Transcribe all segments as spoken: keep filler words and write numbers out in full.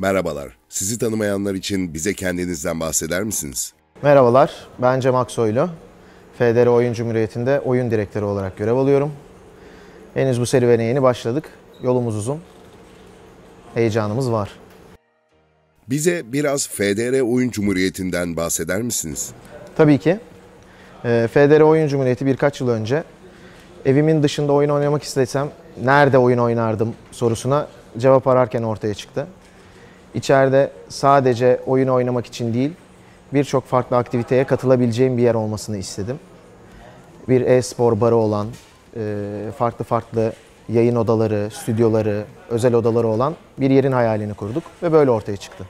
Merhabalar, sizi tanımayanlar için bize kendinizden bahseder misiniz? Merhabalar, ben Cem Aksoylu. F D R Oyun Cumhuriyeti'nde oyun direktörü olarak görev alıyorum. Henüz bu serüvene yeni başladık. Yolumuz uzun. Heyecanımız var. Bize biraz F D R Oyun Cumhuriyeti'nden bahseder misiniz? Tabii ki. F D R Oyun Cumhuriyeti birkaç yıl önce evimin dışında oyun oynamak istesem nerede oyun oynardım sorusuna cevap ararken ortaya çıktı. İçeride sadece oyun oynamak için değil, birçok farklı aktiviteye katılabileceğim bir yer olmasını istedim. Bir e-spor barı olan, farklı farklı yayın odaları, stüdyoları, özel odaları olan bir yerin hayalini kurduk ve böyle ortaya çıktı.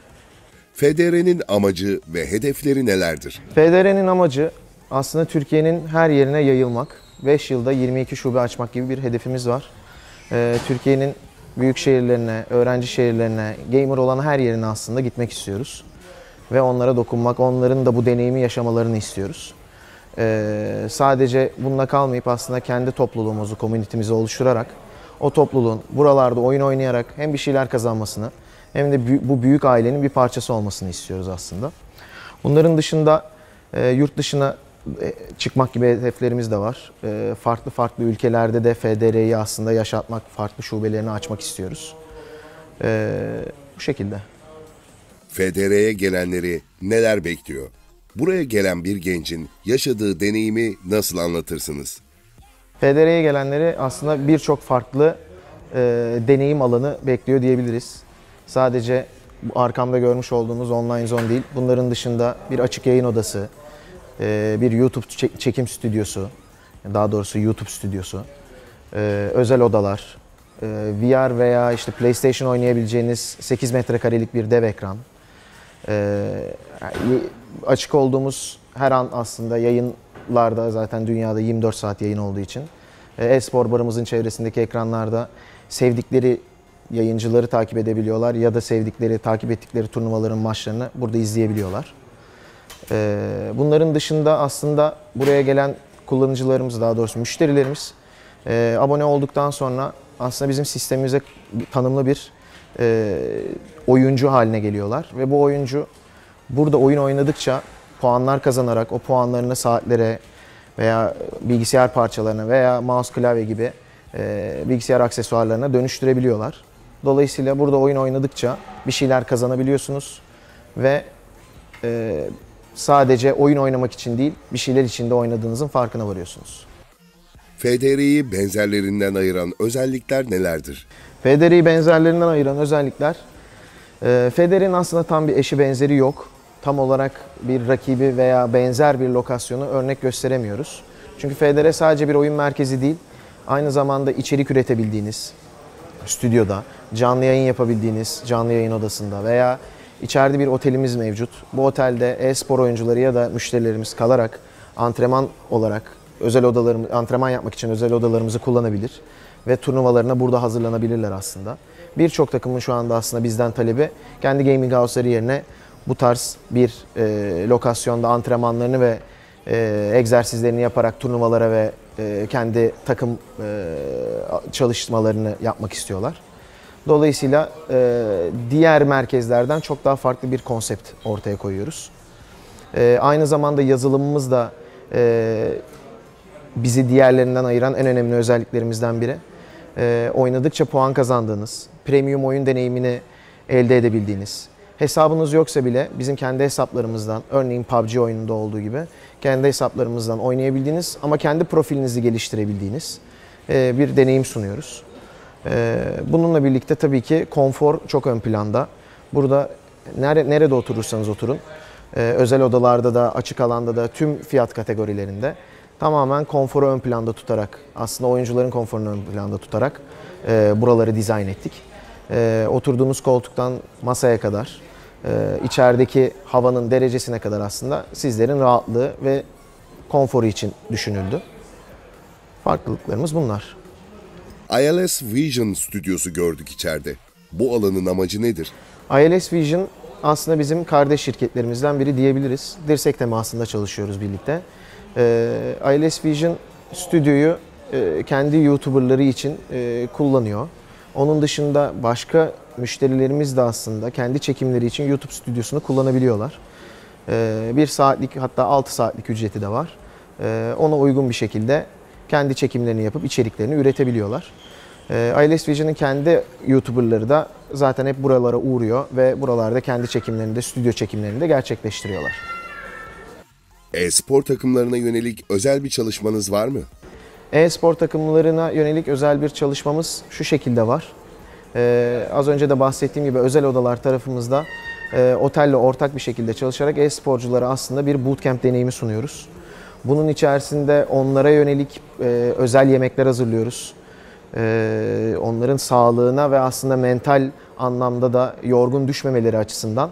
F D R'nin amacı ve hedefleri nelerdir? F D R'nin amacı aslında Türkiye'nin her yerine yayılmak. beş yılda yirmi iki şube açmak gibi bir hedefimiz var. Türkiye'nin büyük şehirlerine, öğrenci şehirlerine, gamer olan her yerine aslında gitmek istiyoruz. Ve onlara dokunmak, onların da bu deneyimi yaşamalarını istiyoruz. Ee, sadece bununla kalmayıp aslında kendi topluluğumuzu, komünitemizi oluşturarak o topluluğun buralarda oyun oynayarak hem bir şeyler kazanmasını hem de bu büyük ailenin bir parçası olmasını istiyoruz aslında. Bunların dışında e, yurt dışına e, çıkmak gibi hedeflerimiz de var. E, farklı farklı ülkelerde de F D R'yi aslında yaşatmak, farklı şubelerini açmak istiyoruz. E, bu şekilde. F D R'ye gelenleri neler bekliyor? Buraya gelen bir gencin yaşadığı deneyimi nasıl anlatırsınız? F D R'ye gelenleri aslında birçok farklı e, deneyim alanı bekliyor diyebiliriz. Sadece bu arkamda görmüş olduğumuz online zone değil, bunların dışında bir açık yayın odası, e, bir YouTube çek çekim stüdyosu, daha doğrusu YouTube stüdyosu, e, özel odalar, e, V R veya işte PlayStation oynayabileceğiniz sekiz metrekarelik bir dev ekran, e, açık olduğumuz her an aslında yayınlarda zaten dünyada yirmi dört saat yayın olduğu için e-spor barımızın çevresindeki ekranlarda sevdikleri yayıncıları takip edebiliyorlar ya da sevdikleri, takip ettikleri turnuvaların maçlarını burada izleyebiliyorlar. Bunların dışında aslında buraya gelen kullanıcılarımız, daha doğrusu müşterilerimiz abone olduktan sonra aslında bizim sistemimize tanımlı bir oyuncu haline geliyorlar ve bu oyuncu burada oyun oynadıkça puanlar kazanarak o puanlarını saatlere veya bilgisayar parçalarına veya mouse klavye gibi e, bilgisayar aksesuarlarına dönüştürebiliyorlar. Dolayısıyla burada oyun oynadıkça bir şeyler kazanabiliyorsunuz ve e, sadece oyun oynamak için değil, bir şeyler için de oynadığınızın farkına varıyorsunuz. F D R'yi benzerlerinden ayıran özellikler nelerdir? F D R'yi benzerlerinden ayıran özellikler, e, F D R'nin aslında tam bir eşi benzeri yok. Tam olarak bir rakibi veya benzer bir lokasyonu örnek gösteremiyoruz. Çünkü F D R sadece bir oyun merkezi değil, aynı zamanda içerik üretebildiğiniz stüdyoda, canlı yayın yapabildiğiniz canlı yayın odasında veya içeride bir otelimiz mevcut. Bu otelde e-spor oyuncuları ya da müşterilerimiz kalarak antrenman olarak özel odalarımız, antrenman yapmak için özel odalarımızı kullanabilir ve turnuvalarına burada hazırlanabilirler aslında. Birçok takımın şu anda aslında bizden talebi kendi gaming house'ları yerine bu tarz bir e, lokasyonda antrenmanlarını ve e, egzersizlerini yaparak turnuvalara ve e, kendi takım e, çalışmalarını yapmak istiyorlar. Dolayısıyla e, diğer merkezlerden çok daha farklı bir konsept ortaya koyuyoruz. E, aynı zamanda yazılımımız da e, bizi diğerlerinden ayıran en önemli özelliklerimizden biri. E, oynadıkça puan kazandığınız, premium oyun deneyimini elde edebildiğiniz, hesabınız yoksa bile bizim kendi hesaplarımızdan, örneğin P U B G oyununda olduğu gibi kendi hesaplarımızdan oynayabildiğiniz ama kendi profilinizi geliştirebildiğiniz bir deneyim sunuyoruz. Bununla birlikte tabii ki konfor çok ön planda. Burada nerede oturursanız oturun, özel odalarda da, açık alanda da, tüm fiyat kategorilerinde tamamen konforu ön planda tutarak, aslında oyuncuların konforunu ön planda tutarak buraları dizayn ettik. Oturduğunuz koltuktan masaya kadar, içerideki havanın derecesine kadar aslında sizlerin rahatlığı ve konforu için düşünüldü. Farklılıklarımız bunlar. I L S Vision stüdyosu gördük içeride. Bu alanın amacı nedir? I L S Vision aslında bizim kardeş şirketlerimizden biri diyebiliriz. Dirsek temasında çalışıyoruz birlikte. I L S Vision stüdyoyu kendi YouTuber'ları için kullanıyor. Onun dışında başka Müşterilerimiz de aslında kendi çekimleri için YouTube stüdyosunu kullanabiliyorlar. Bir saatlik, hatta altı saatlik ücreti de var. Ona uygun bir şekilde kendi çekimlerini yapıp içeriklerini üretebiliyorlar. I L S Vision'ın kendi YouTuber'ları da zaten hep buralara uğruyor ve buralarda kendi çekimlerini de, stüdyo çekimlerini de gerçekleştiriyorlar. E-spor takımlarına yönelik özel bir çalışmanız var mı? E-spor takımlarına yönelik özel bir çalışmamız şu şekilde var. Ee, az önce de bahsettiğim gibi özel odalar tarafımızda e, otelle ortak bir şekilde çalışarak e-sporculara aslında bir bootcamp deneyimi sunuyoruz. Bunun içerisinde onlara yönelik e, özel yemekler hazırlıyoruz. E, onların sağlığına ve aslında mental anlamda da yorgun düşmemeleri açısından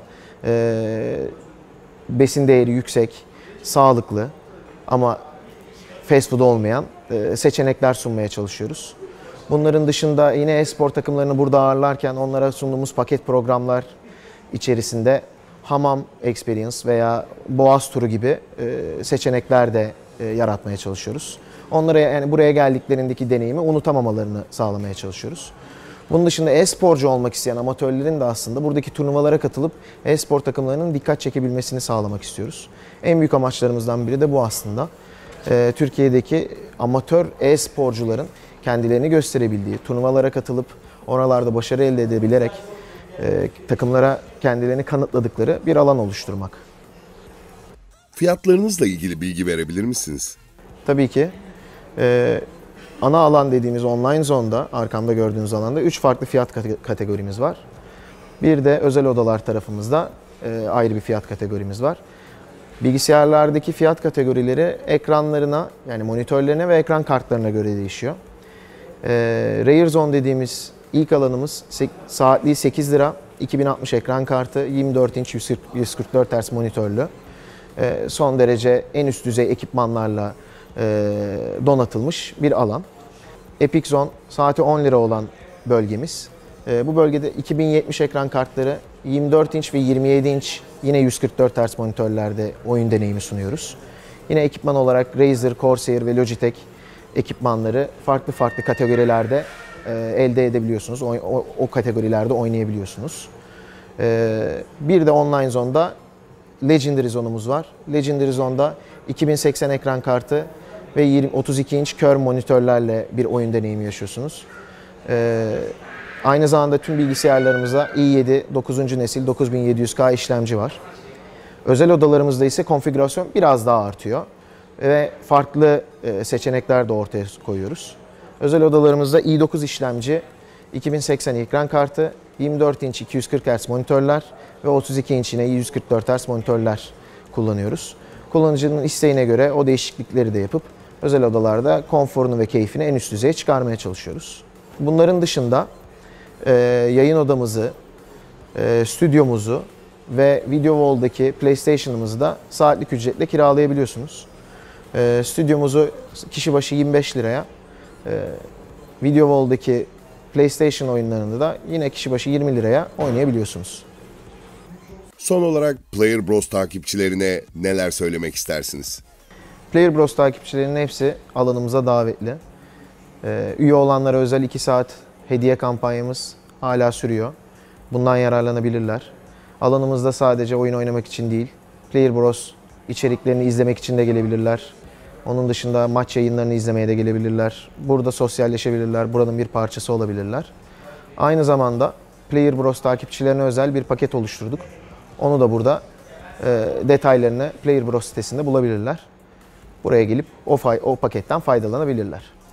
e, besin değeri yüksek, sağlıklı ama fast food olmayan e, seçenekler sunmaya çalışıyoruz. Bunların dışında yine e-spor takımlarını burada ağırlarken onlara sunduğumuz paket programlar içerisinde hamam experience veya boğaz turu gibi e, seçenekler de e, yaratmaya çalışıyoruz. Onlara, yani buraya geldiklerindeki deneyimi unutamamalarını sağlamaya çalışıyoruz. Bunun dışında e-sporcu olmak isteyen amatörlerin de aslında buradaki turnuvalara katılıp e-spor takımlarının dikkat çekebilmesini sağlamak istiyoruz. En büyük amaçlarımızdan biri de bu aslında. E, Türkiye'deki amatör e-sporcuların kendilerini gösterebildiği, turnuvalara katılıp oralarda başarı elde edebilerek e, takımlara kendilerini kanıtladıkları bir alan oluşturmak. Fiyatlarınızla ilgili bilgi verebilir misiniz? Tabii ki. E, ana alan dediğimiz online zone'da, arkamda gördüğünüz alanda üç farklı fiyat kategorimiz var. Bir de özel odalar tarafımızda e, ayrı bir fiyat kategorimiz var. Bilgisayarlardaki fiyat kategorileri ekranlarına, yani monitörlerine ve ekran kartlarına göre değişiyor. Ee, Rare Zone dediğimiz ilk alanımız saatliği sekiz lira, iki bin altmış ekran kartı, yirmi dört inç yüz kırk dört hertz monitörlü. Ee, son derece en üst düzey ekipmanlarla e, donatılmış bir alan. Epic Zone saati on lira olan bölgemiz. Ee, bu bölgede iki bin yetmiş ekran kartları, yirmi dört inç ve yirmi yedi inç yine yüz kırk dört hertz monitörlerde oyun deneyimi sunuyoruz. Yine ekipman olarak Razer, Corsair ve Logitech ekipmanları farklı farklı kategorilerde e, elde edebiliyorsunuz. O, o, o kategorilerde oynayabiliyorsunuz. E, bir de online zone'da Legendary Zone'umuz var. Legendary Zone'da iki bin seksen ekran kartı ve yirmi, otuz iki inç kör monitörlerle bir oyun deneyimi yaşıyorsunuz. E, aynı zamanda tüm bilgisayarlarımızda i yedi dokuzuncu nesil dokuz bin yedi yüz K işlemci var. Özel odalarımızda ise konfigürasyon biraz daha artıyor ve farklı seçenekler de ortaya koyuyoruz. Özel odalarımızda i dokuz işlemci, iki bin seksen ekran kartı, yirmi dört inç iki yüz kırk hertz monitörler ve otuz iki inç yine yüz kırk dört hertz monitörler kullanıyoruz. Kullanıcının isteğine göre o değişiklikleri de yapıp özel odalarda konforunu ve keyfini en üst düzeye çıkarmaya çalışıyoruz. Bunların dışında e, yayın odamızı, e, stüdyomuzu ve Video Wall'daki PlayStation'ımızı da saatlik ücretle kiralayabiliyorsunuz. E, stüdyomuzu kişi başı yirmi beş liraya, e, Video Wall'daki PlayStation oyunlarını da yine kişi başı yirmi liraya oynayabiliyorsunuz. Son olarak Player Bros takipçilerine neler söylemek istersiniz? Player Bros takipçilerinin hepsi alanımıza davetli. E, üye olanlara özel iki saat hediye kampanyamız hala sürüyor. Bundan yararlanabilirler. Alanımızda sadece oyun oynamak için değil, Player Bros içeriklerini izlemek için de gelebilirler. Onun dışında maç yayınlarını izlemeye de gelebilirler. Burada sosyalleşebilirler, buranın bir parçası olabilirler. Aynı zamanda Player Bros takipçilerine özel bir paket oluşturduk. Onu da burada e, detaylarını Player Bros sitesinde bulabilirler. Buraya gelip o, o paketten faydalanabilirler.